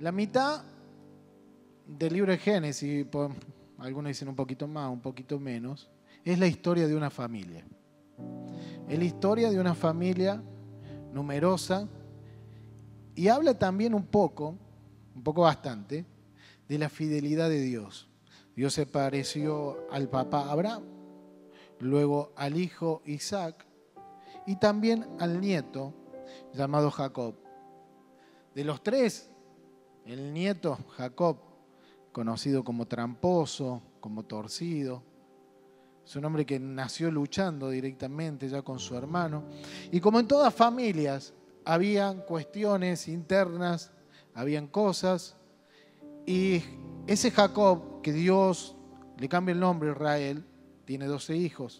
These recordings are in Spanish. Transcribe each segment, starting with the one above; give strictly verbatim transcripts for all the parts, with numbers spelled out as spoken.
La mitad del libro de Génesis, algunos dicen un poquito más, un poquito menos, es la historia de una familia. Es la historia de una familia numerosa y habla también un poco, un poco bastante, de la fidelidad de Dios. Dios se pareció al papá Abraham, luego al hijo Isaac y también al nieto llamado Jacob. De los tres, el nieto Jacob, conocido como tramposo, como torcido, es un hombre que nació luchando directamente ya con su hermano. Y como en todas familias, habían cuestiones internas, habían cosas. Y ese Jacob, que Dios le cambia el nombre a Israel, tiene doce hijos.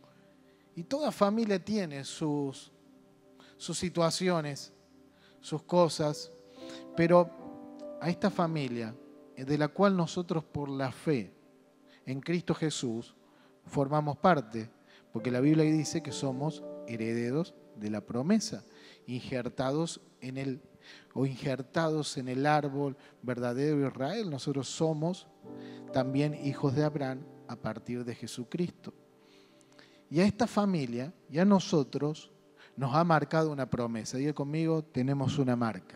Y toda familia tiene sus, sus situaciones, sus cosas. Pero a esta familia, de la cual nosotros por la fe en Cristo Jesús formamos parte, porque la Biblia dice que somos herederos de la promesa, injertados en el, o injertados en el árbol verdadero de Israel. Nosotros somos también hijos de Abraham a partir de Jesucristo. Y a esta familia y a nosotros nos ha marcado una promesa. Diga conmigo, tenemos una marca.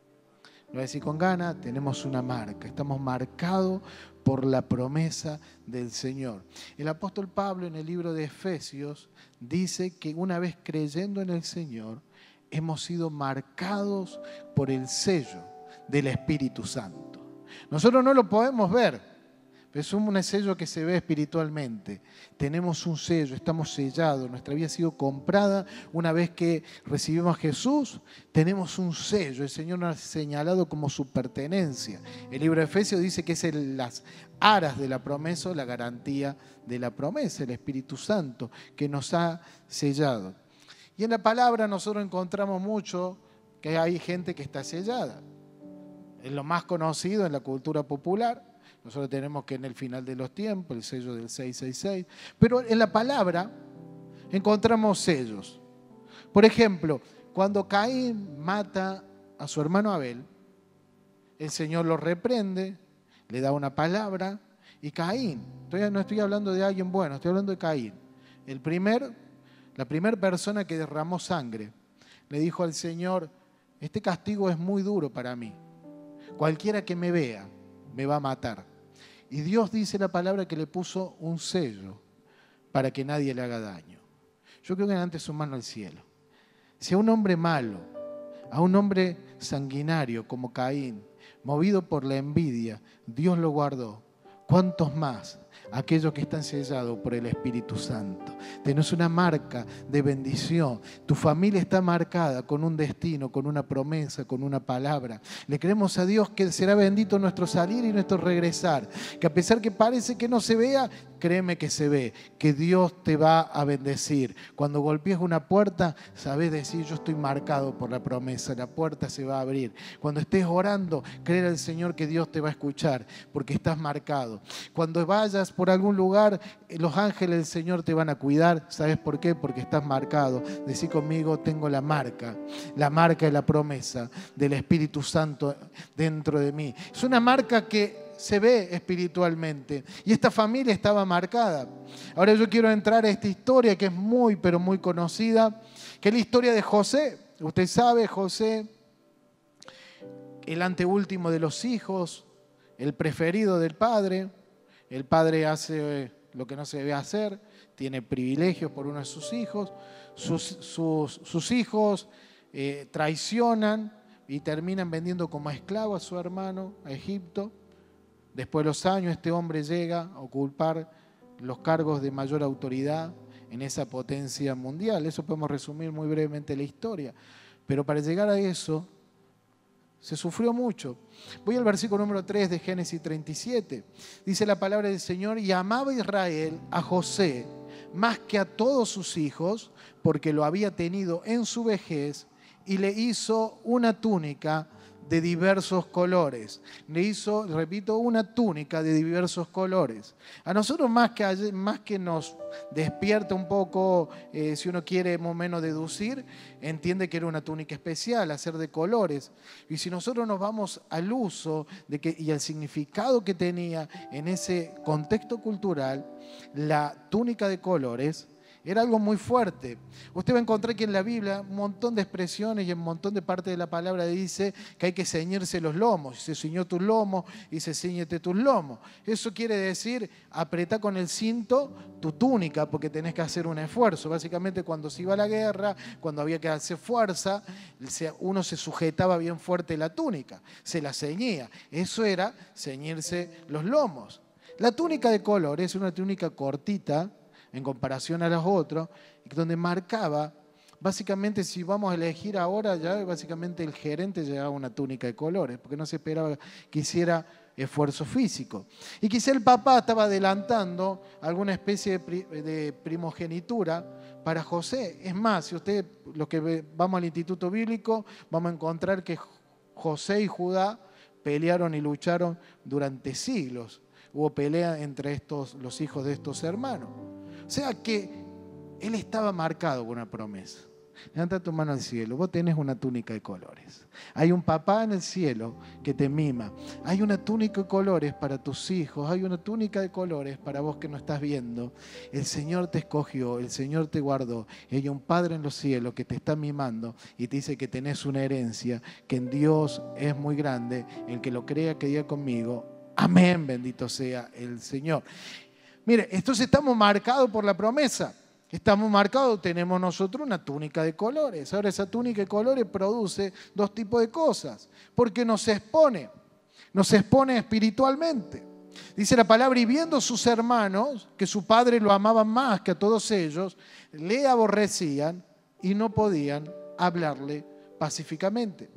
Lo voy a decir con ganas, tenemos una marca. Estamos marcados por la promesa del Señor. El apóstol Pablo en el libro de Efesios dice que una vez creyendo en el Señor, hemos sido marcados por el sello del Espíritu Santo. Nosotros no lo podemos ver, pero es un sello que se ve espiritualmente. Tenemos un sello, estamos sellados, nuestra vida ha sido comprada. Una vez que recibimos a Jesús, tenemos un sello. El Señor nos ha señalado como su pertenencia. El libro de Efesios dice que es el, las aras de la promesa, la garantía de la promesa, el Espíritu Santo que nos ha sellado. Y en la palabra nosotros encontramos mucho que hay gente que está sellada. Es lo más conocido en la cultura popular. Nosotros tenemos que en el final de los tiempos, el sello del seiscientos sesenta y seis. Pero en la palabra encontramos sellos. Por ejemplo, cuando Caín mata a su hermano Abel, el Señor lo reprende, le da una palabra, y Caín, no estoy hablando de alguien bueno, estoy hablando de Caín, el primer, la primera persona que derramó sangre, le dijo al Señor, este castigo es muy duro para mí, cualquiera que me vea me va a matar. Y Dios dice la palabra que le puso un sello para que nadie le haga daño. Yo creo que levante su mano al cielo. Si a un hombre malo, a un hombre sanguinario como Caín, movido por la envidia, Dios lo guardó, ¿cuántos más? Aquellos que están sellados por el Espíritu Santo. Tenés una marca de bendición. Tu familia está marcada con un destino, con una promesa, con una palabra. Le creemos a Dios que será bendito nuestro salir y nuestro regresar. Que a pesar que parece que no se vea, créeme que se ve. Que Dios te va a bendecir. Cuando golpees una puerta, sabés decir, yo estoy marcado por la promesa. La puerta se va a abrir. Cuando estés orando, creer al Señor que Dios te va a escuchar, porque estás marcado. Cuando vayas por algún lugar, los ángeles del Señor te van a cuidar. ¿Sabes por qué? Porque estás marcado. Decí conmigo, tengo la marca. La marca de la promesa del Espíritu Santo dentro de mí. Es una marca que se ve espiritualmente. Y esta familia estaba marcada. Ahora yo quiero entrar a esta historia que es muy, pero muy conocida, que es la historia de José. Usted sabe, José, el anteúltimo de los hijos, el preferido del padre. El padre hace lo que no se debe hacer, tiene privilegios por uno de sus hijos. Sus, sus, sus hijos eh, traicionan y terminan vendiendo como esclavo a su hermano a Egipto. Después de los años, este hombre llega a ocupar los cargos de mayor autoridad en esa potencia mundial. Eso podemos resumir muy brevemente la historia. Pero para llegar a eso, se sufrió mucho. Voy al versículo número tres de Génesis treinta y siete. Dice la palabra del Señor, y amaba Israel a José más que a todos sus hijos, porque lo había tenido en su vejez, y le hizo una túnica de diversos colores. Le hizo, repito, una túnica de diversos colores. A nosotros más que, más que nos despierta un poco, eh, si uno quiere más o menos deducir, entiende que era una túnica especial, hacer de colores. Y si nosotros nos vamos al uso de que, y al significado que tenía en ese contexto cultural, la túnica de colores era algo muy fuerte. Usted va a encontrar que en la Biblia un montón de expresiones y en un montón de partes de la palabra dice que hay que ceñirse los lomos. Se ciñó tus lomos y se ciñete tus lomos. Eso quiere decir apretá con el cinto tu túnica porque tenés que hacer un esfuerzo. Básicamente cuando se iba a la guerra, cuando había que hacer fuerza, uno se sujetaba bien fuerte la túnica, se la ceñía. Eso era ceñirse los lomos. La túnica de color es una túnica cortita en comparación a las otras, donde marcaba, básicamente si vamos a elegir ahora, ya básicamente el gerente llevaba una túnica de colores, porque no se esperaba que hiciera esfuerzo físico. Y quizá el papá estaba adelantando alguna especie de, pri de primogenitura para José. Es más, si usted, los que vamos al Instituto Bíblico, vamos a encontrar que José y Judá pelearon y lucharon durante siglos. Hubo pelea entre estos, los hijos de estos hermanos. O sea que él estaba marcado con una promesa. Levanta tu mano al cielo. Vos tenés una túnica de colores. Hay un papá en el cielo que te mima. Hay una túnica de colores para tus hijos. Hay una túnica de colores para vos que no estás viendo. El Señor te escogió. El Señor te guardó. Y hay un Padre en los cielos que te está mimando y te dice que tenés una herencia, que en Dios es muy grande. El que lo crea, que diga conmigo. Amén, bendito sea el Señor. Mire, entonces estamos marcados por la promesa. Estamos marcados, tenemos nosotros una túnica de colores. Ahora esa túnica de colores produce dos tipos de cosas. Porque nos expone, nos expone espiritualmente. Dice la palabra, y viendo sus hermanos, que su padre lo amaban más que a todos ellos, le aborrecían y no podían hablarle pacíficamente.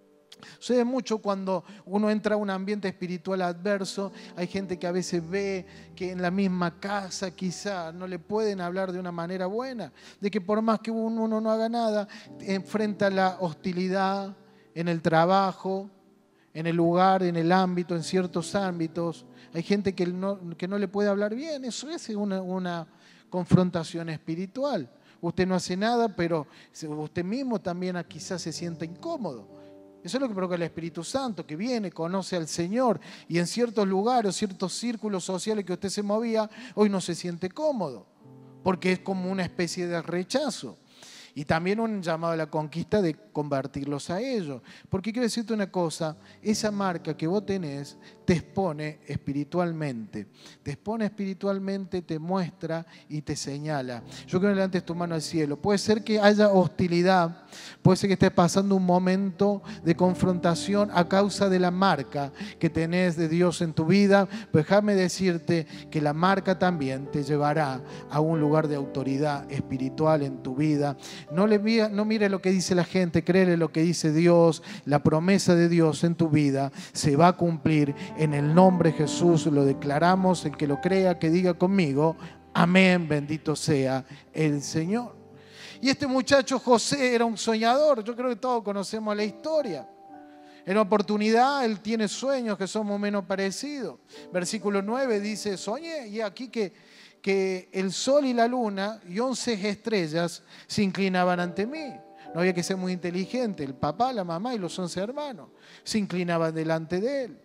Sucede mucho cuando uno entra a un ambiente espiritual adverso. Hay gente que a veces ve que en la misma casa quizá no le pueden hablar de una manera buena, de que por más que uno no haga nada, enfrenta la hostilidad en el trabajo, en el lugar, en el ámbito, en ciertos ámbitos. Hay gente que no, que no le puede hablar bien. Eso es una, una confrontación espiritual. Usted no hace nada, pero usted mismo también quizás se sienta incómodo. Eso es lo que provoca el Espíritu Santo, que viene, conoce al Señor y en ciertos lugares, ciertos círculos sociales que usted se movía, hoy no se siente cómodo, porque es como una especie de rechazo. Y también un llamado a la conquista de convertirlos a ellos. Porque quiero decirte una cosa, esa marca que vos tenés te expone espiritualmente. Te expone espiritualmente, te muestra y te señala. Yo quiero que levantes tu mano al cielo. Puede ser que haya hostilidad, puede ser que estés pasando un momento de confrontación a causa de la marca que tenés de Dios en tu vida. Pero déjame decirte que la marca también te llevará a un lugar de autoridad espiritual en tu vida. No, le, no mire lo que dice la gente, créele lo que dice Dios. La promesa de Dios en tu vida se va a cumplir en el nombre de Jesús. Lo declaramos, el que lo crea, que diga conmigo, amén, bendito sea el Señor. Y este muchacho José era un soñador. Yo creo que todos conocemos la historia. En la oportunidad él tiene sueños que son más o menos parecidos. Versículo nueve dice, soñé y aquí que... que el sol y la luna y once estrellas se inclinaban ante mí. No había que ser muy inteligente. El papá, la mamá y los once hermanos se inclinaban delante de él.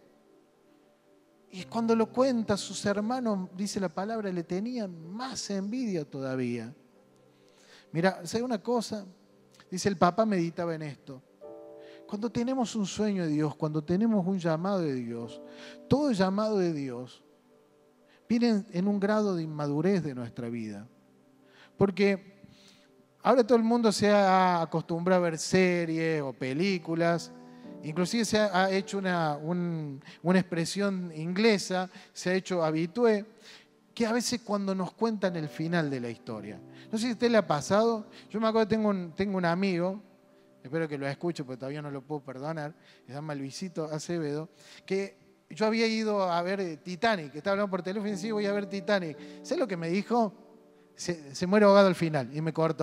Y cuando lo cuenta, sus hermanos, dice la palabra, le tenían más envidia todavía. Mira, ¿sabe una cosa? Dice el papá, meditaba en esto. Cuando tenemos un sueño de Dios, cuando tenemos un llamado de Dios, todo llamado de Dios vienen en un grado de inmadurez de nuestra vida. Porque ahora todo el mundo se ha acostumbrado a ver series o películas. Inclusive se ha hecho una, un, una expresión inglesa, se ha hecho habitué, que a veces cuando nos cuentan el final de la historia. No sé si a usted le ha pasado. Yo me acuerdo que tengo un, tengo un amigo, espero que lo escuche porque todavía no lo puedo perdonar, se llama Luisito Acevedo, que yo había ido a ver Titanic, estaba hablando por teléfono y decía, voy a ver Titanic. ¿Sabes lo que me dijo? Se, se muere ahogado al final y me cortó.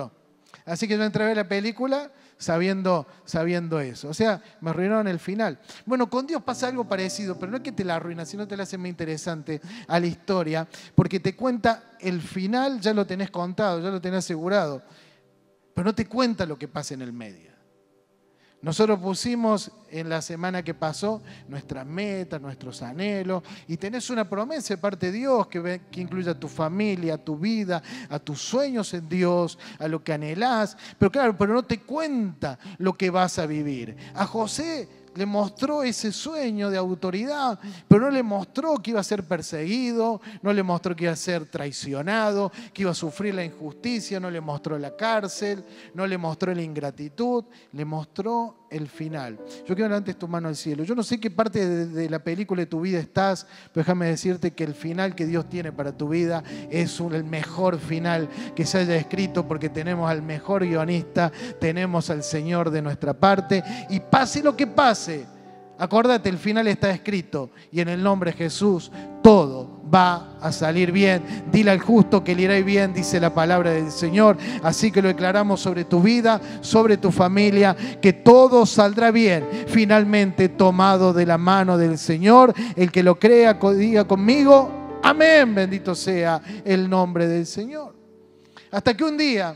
Así que yo entré a ver la película sabiendo, sabiendo eso. O sea, me arruinaron el final. Bueno, con Dios pasa algo parecido, pero no es que te la arruina, sino te la hace más interesante a la historia, porque te cuenta el final, ya lo tenés contado, ya lo tenés asegurado, pero no te cuenta lo que pasa en el medio. Nosotros pusimos en la semana que pasó nuestras metas, nuestros anhelos, y tenés una promesa de parte de Dios que, ve, que incluye a tu familia, a tu vida, a tus sueños en Dios, a lo que anhelás. Pero claro, pero no te cuenta lo que vas a vivir. A José le mostró ese sueño de autoridad, pero no le mostró que iba a ser perseguido, no le mostró que iba a ser traicionado, que iba a sufrir la injusticia, no le mostró la cárcel, no le mostró la ingratitud, le mostró el final. Yo quiero levantes tu mano al cielo. Yo no sé qué parte de, de la película de tu vida estás, pero déjame decirte que el final que Dios tiene para tu vida es un, el mejor final que se haya escrito, porque tenemos al mejor guionista, tenemos al Señor de nuestra parte, y pase lo que pase, acordate, el final está escrito, y en el nombre de Jesús todo va a salir bien. Dile al justo que le irá bien, dice la palabra del Señor. Así que lo declaramos sobre tu vida, sobre tu familia, que todo saldrá bien, finalmente tomado de la mano del Señor. El que lo crea, diga conmigo, amén, bendito sea el nombre del Señor. Hasta que un día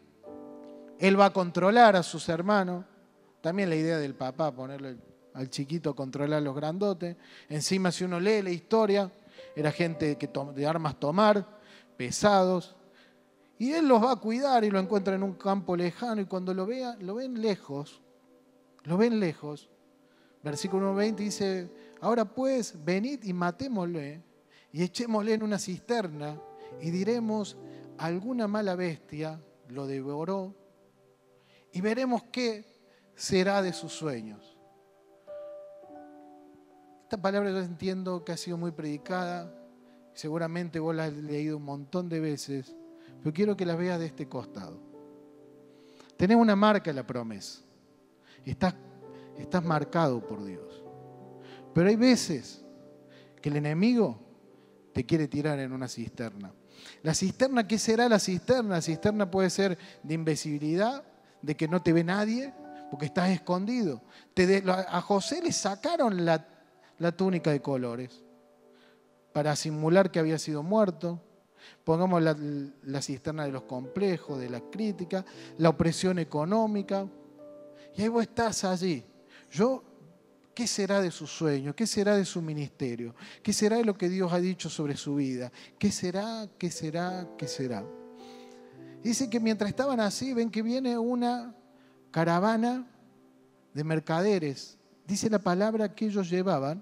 Él va a controlar a sus hermanos. También la idea del papá, ponerle al chiquito a controlar a los grandotes. Encima, si uno lee la historia, era gente que de armas tomar, pesados. Y Él los va a cuidar y lo encuentra en un campo lejano. Y cuando lo vea, lo ven lejos, lo ven lejos. Versículo veinte dice, ahora pues, venid y matémosle y echémosle en una cisterna y diremos, alguna mala bestia lo devoró y veremos qué será de sus sueños. Esta palabra yo entiendo que ha sido muy predicada, seguramente vos la has leído un montón de veces, pero quiero que la veas de este costado. Tenés una marca en la promesa, estás, estás marcado por Dios, pero hay veces que el enemigo te quiere tirar en una cisterna. La cisterna, ¿qué será la cisterna? La cisterna puede ser de invisibilidad, de que no te ve nadie, porque estás escondido. Te de, a José le sacaron la, la túnica de colores para simular que había sido muerto. Pongamos la, la cisterna de los complejos, de la crítica, la opresión económica. Y ahí vos estás allí. Yo, ¿qué será de su sueño? ¿Qué será de su ministerio? ¿Qué será de lo que Dios ha dicho sobre su vida? ¿Qué será? ¿Qué será? ¿Qué será? Dice que mientras estaban así, ven que viene una caravana de mercaderes. Dice la palabra que ellos llevaban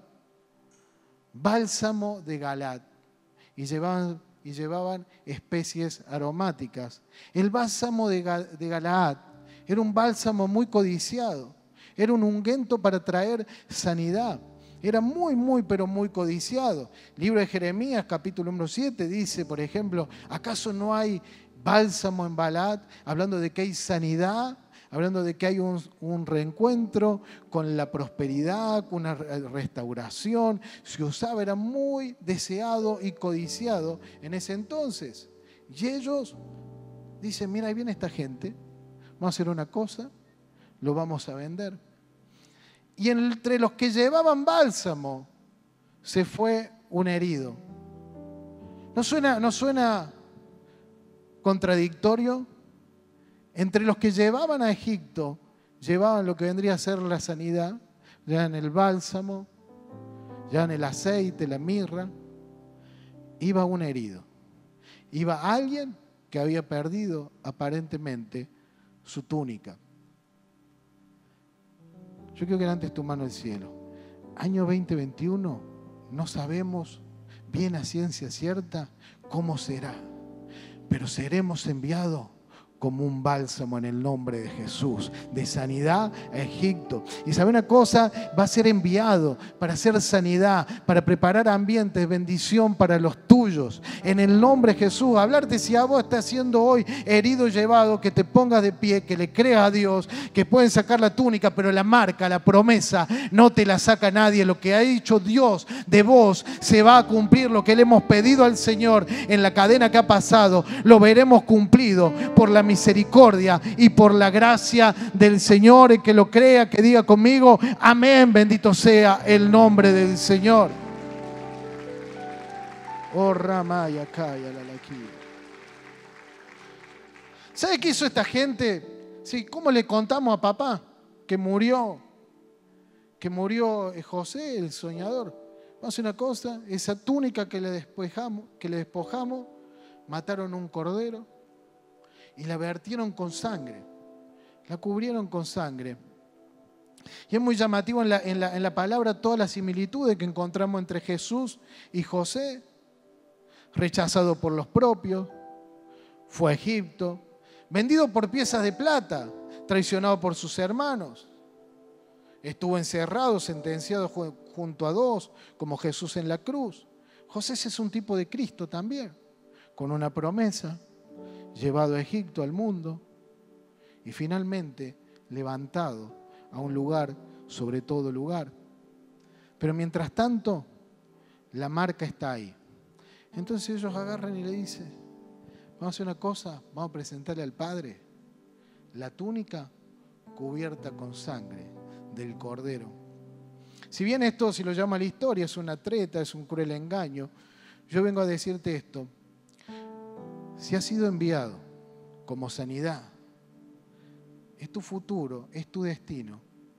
bálsamo de Galaad y llevaban, y llevaban especies aromáticas. El bálsamo de, de Galaad era un bálsamo muy codiciado. Era un ungüento para traer sanidad. Era muy, muy, pero muy codiciado. Libro de Jeremías, capítulo número siete, dice, por ejemplo, ¿acaso no hay bálsamo en Galaad? Hablando de que hay sanidad, hablando de que hay un, un reencuentro con la prosperidad, con una restauración. Se usaba, era muy deseado y codiciado en ese entonces. Y ellos dicen, mira, ahí viene esta gente, vamos a hacer una cosa, lo vamos a vender. Y entre los que llevaban bálsamo se fue un herido. ¿No suena, no suena contradictorio? Entre los que llevaban a Egipto, llevaban lo que vendría a ser la sanidad, ya en el bálsamo, ya en el aceite, la mirra, iba un herido. Iba alguien que había perdido aparentemente su túnica. Yo quiero que levantes tu mano al cielo. Año veinte veintiuno, no sabemos bien a ciencia cierta cómo será, pero seremos enviados como un bálsamo en el nombre de Jesús, de sanidad a Egipto. Y sabe una cosa, va a ser enviado para hacer sanidad, para preparar ambientes de bendición para los tuyos. En el nombre de Jesús, hablarte si a vos estás siendo hoy herido y llevado, que te pongas de pie, que le creas a Dios, que pueden sacar la túnica, pero la marca, la promesa, no te la saca nadie. Lo que ha dicho Dios de vos se va a cumplir. Lo que le hemos pedido al Señor en la cadena que ha pasado, lo veremos cumplido por la misericordia misericordia y por la gracia del Señor. El que lo crea, que diga conmigo, amén, bendito sea el nombre del Señor. Oh, Ramaya, calla la laquilla. ¿Sabe qué hizo esta gente? Sí, ¿cómo le contamos a papá que murió? Que murió José, el soñador. Vamos a hacer una cosa, esa túnica que le despojamos, que le despojamos, mataron un cordero y la vertieron con sangre. La cubrieron con sangre. Y es muy llamativo en la, en la, en la palabra todas las similitudes que encontramos entre Jesús y José. Rechazado por los propios, fue a Egipto, vendido por piezas de plata, traicionado por sus hermanos. Estuvo encerrado, sentenciado junto a dos, como Jesús en la cruz. José es un tipo de Cristo también, con una promesa, llevado a Egipto, al mundo, y finalmente levantado a un lugar, sobre todo lugar. Pero mientras tanto, la marca está ahí. Entonces ellos agarran y le dicen, vamos a hacer una cosa, vamos a presentarle al Padre la túnica cubierta con sangre del Cordero. Si bien esto, si lo llama la historia, es una treta, es un cruel engaño, yo vengo a decirte esto. Si has sido enviado como sanidad, es tu futuro, es tu destino,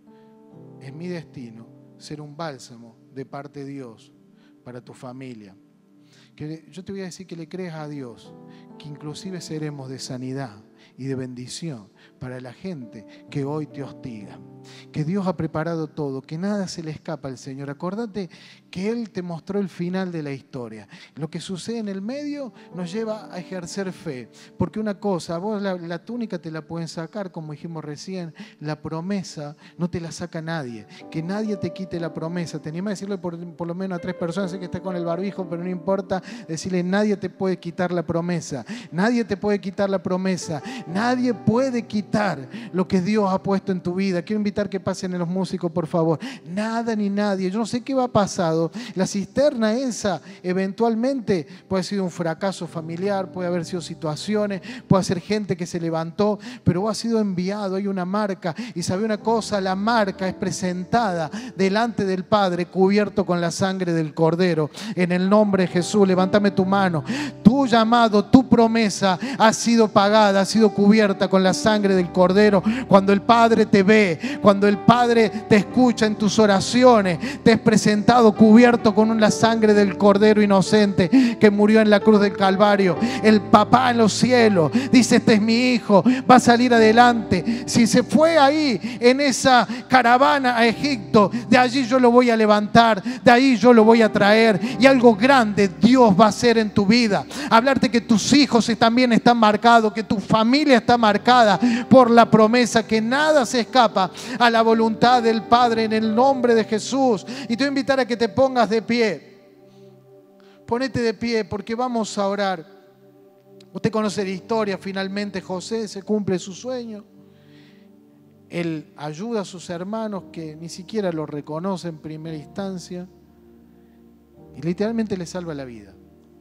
es mi destino, ser un bálsamo de parte de Dios para tu familia. Que yo te voy a decir que le creas a Dios, que inclusive seremos de sanidad y de bendición para la gente que hoy te hostiga. Que Dios ha preparado todo, que nada se le escapa al Señor. Acordate que Él te mostró el final de la historia. Lo que sucede en el medio nos lleva a ejercer fe. Porque una cosa, vos la, la túnica te la pueden sacar, como dijimos recién, la promesa no te la saca nadie. Que nadie te quite la promesa. Te animo a decirle por, por lo menos a tres personas, sé que está con el barbijo, pero no importa, decirle, nadie te puede quitar la promesa. Nadie te puede quitar la promesa. Nadie puede quitar lo que Dios ha puesto en tu vida. Quiero invitar que pasen los músicos, por favor. Nada ni nadie. Yo no sé qué va pasado. La cisterna esa eventualmente puede haber sido un fracaso familiar, puede haber sido situaciones, puede ser gente que se levantó, pero ha sido enviado. Hay una marca. Y sabe una cosa, la marca es presentada delante del Padre, cubierto con la sangre del Cordero. En el nombre de Jesús, levántame tu mano. Tu llamado, tu promesa ha sido pagada, ha sido cubierta con la sangre del Cordero. Cuando el Padre te ve, cuando el Padre te escucha en tus oraciones, te has presentado cubierto con la sangre del Cordero inocente que murió en la cruz del Calvario. El papá en los cielos dice, este es mi hijo, va a salir adelante. Si se fue ahí en esa caravana a Egipto, de allí yo lo voy a levantar, de ahí yo lo voy a traer, y algo grande Dios va a hacer en tu vida. Hablarte que tus hijos también están marcados, que tu familia está marcada por la promesa, que nada se escapa a la voluntad del Padre, en el nombre de Jesús. Y te voy a invitar a que te pongas de pie. Ponete de pie porque vamos a orar. Usted conoce la historia. Finalmente José se cumple su sueño. Él ayuda a sus hermanos que ni siquiera lo reconocen en primera instancia y literalmente le salva la vida.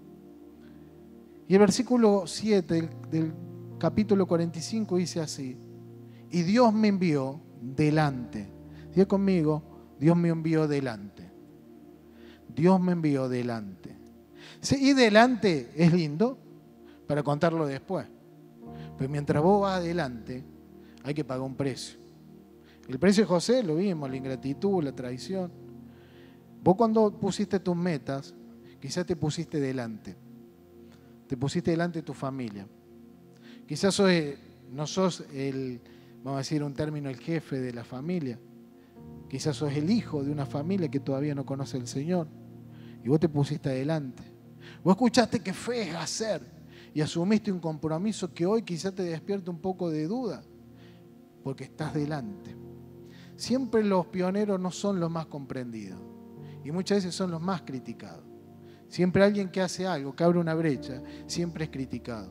Y el versículo siete del, del capítulo cuarenta y cinco dice así: y Dios me envió delante. Diga conmigo, Dios me envió delante. Dios me envió delante. Sí, y delante es lindo para contarlo después. Pero mientras vos vas adelante, hay que pagar un precio. El precio de José lo vimos, la ingratitud, la traición. Vos cuando pusiste tus metas, quizás te pusiste delante. Te pusiste delante de tu familia. Quizás sos, no sos el, vamos a decir un término, el jefe de la familia. Quizás sos el hijo de una familia que todavía no conoce al Señor. Y vos te pusiste adelante. Vos escuchaste que fe es hacer. Y asumiste un compromiso que hoy quizás te despierta un poco de duda. Porque estás delante. Siempre los pioneros no son los más comprendidos. Y muchas veces son los más criticados. Siempre alguien que hace algo, que abre una brecha, siempre es criticado.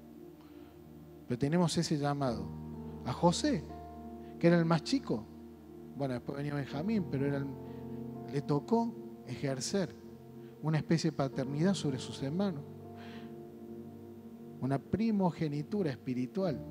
Pero tenemos ese llamado. A José, que era el más chico. Bueno, después venía Benjamín, pero era el, le tocó ejercer una especie de paternidad sobre sus hermanos. Una primogenitura espiritual.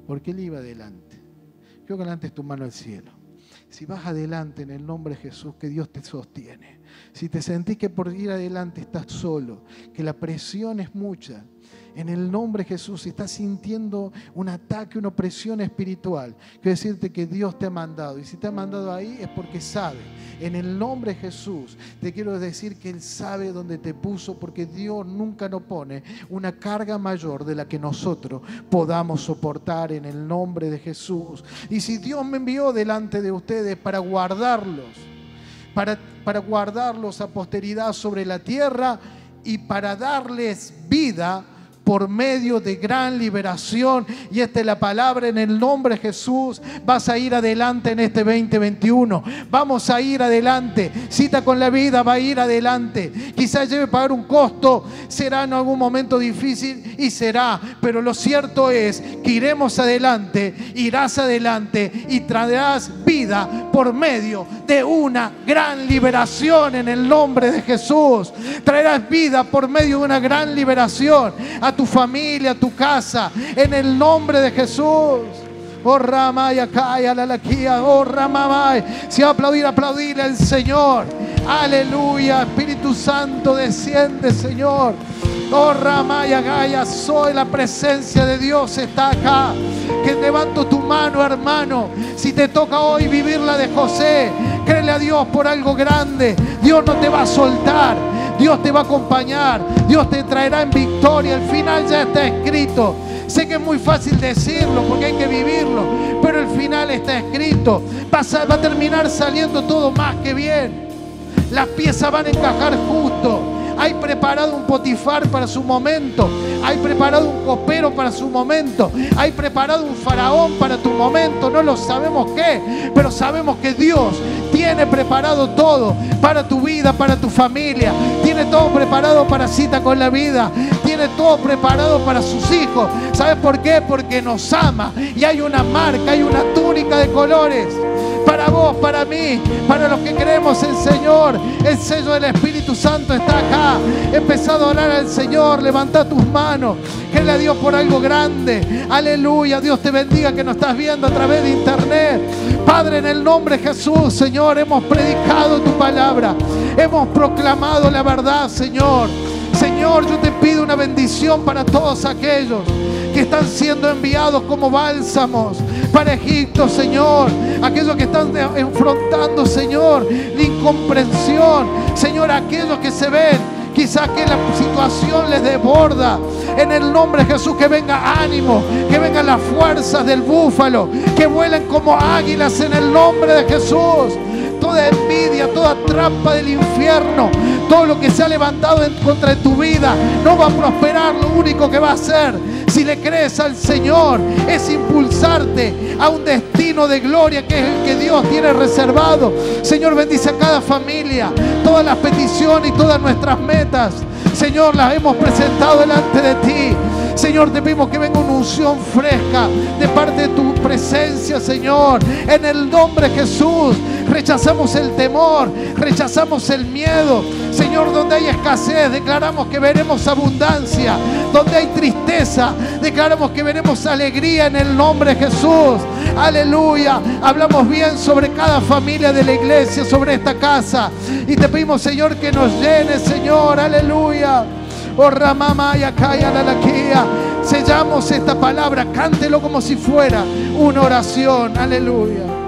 Porque Él iba adelante. Quiero que levantes tu mano al cielo. Si vas adelante en el nombre de Jesús, que Dios te sostiene. Si te sentís que por ir adelante estás solo, que la presión es mucha, en el nombre de Jesús, si estás sintiendo un ataque, una opresión espiritual, quiero decirte que Dios te ha mandado. Y si te ha mandado ahí es porque sabe. En el nombre de Jesús te quiero decir que Él sabe dónde te puso, porque Dios nunca nos pone una carga mayor de la que nosotros podamos soportar, en el nombre de Jesús. Y si Dios me envió delante de ustedes para guardarlos, para, para guardarlos a posteridad sobre la tierra y para darles vida por medio de gran liberación, y esta es la palabra en el nombre de Jesús, vas a ir adelante en este veinte veintiuno, vamos a ir adelante. Cita con la vida va a ir adelante. Quizás lleve a pagar un costo, será en algún momento difícil y será, pero lo cierto es que iremos adelante, irás adelante y traerás vida por medio de una gran liberación en el nombre de Jesús. Traerás vida por medio de una gran liberación a tu familia, a tu casa, en el nombre de Jesús. Oh, Ramaya, Kaya, la Laquía, oh, Ramamay. Si va a aplaudir, aplaudir al Señor. Aleluya. Espíritu Santo, desciende, Señor. Oh, Ramaya, Gaya, soy la presencia de Dios, está acá. Que levanto tu mano, hermano. Si te toca hoy vivir la de José, créele a Dios por algo grande. Dios no te va a soltar. Dios te va a acompañar. Dios te traerá en victoria. El final ya está escrito. Sé que es muy fácil decirlo porque hay que vivirlo, pero el final está escrito. Va a, va a terminar saliendo todo más que bien. Las piezas van a encajar justo. Hay preparado un Potifar para su momento. Hay preparado un copero para su momento. Hay preparado un faraón para tu momento. No lo sabemos qué, pero sabemos que Dios tiene preparado todo para tu vida, para tu familia. Tiene todo preparado para Cita con la Vida. Tiene todo preparado para sus hijos. ¿Sabes por qué? Porque nos ama. Y hay una marca, hay una túnica de colores. Para vos, para mí, para los que creemos en el Señor. El sello del Espíritu Santo está acá. Empezá a adorar al Señor. Levantá tus manos. Créele a Dios por algo grande. Aleluya. Dios te bendiga que nos estás viendo a través de internet. Padre, en el nombre de Jesús, Señor, hemos predicado tu palabra. Hemos proclamado la verdad, Señor. Señor, yo te pido una bendición para todos aquellos que están siendo enviados como bálsamos para Egipto, Señor. Aquellos que están enfrentando, Señor, la incomprensión. Señor, aquellos que se ven quizás que la situación les desborda. En el nombre de Jesús, que venga ánimo, que vengan las fuerzas del búfalo, que vuelen como águilas en el nombre de Jesús. Toda envidia, toda trampa del infierno, todo lo que se ha levantado en contra de tu vida no va a prosperar. Lo único que va a hacer, si le crees al Señor, es impulsarte a un destino de gloria que es el que Dios tiene reservado. Señor, bendice a cada familia. Todas las peticiones y todas nuestras metas, Señor, las hemos presentado delante de ti. Señor, te pedimos que venga una unción fresca de parte de tu presencia, Señor. En el nombre de Jesús, rechazamos el temor, rechazamos el miedo. Señor, donde hay escasez, declaramos que veremos abundancia. Donde hay tristeza, declaramos que veremos alegría en el nombre de Jesús. Aleluya. Hablamos bien sobre cada familia de la iglesia, sobre esta casa. Y te pedimos, Señor, que nos llene, Señor. Aleluya. Oh, Ramama y Acaya la Laquía. Sellamos esta palabra, cántelo como si fuera una oración. Aleluya.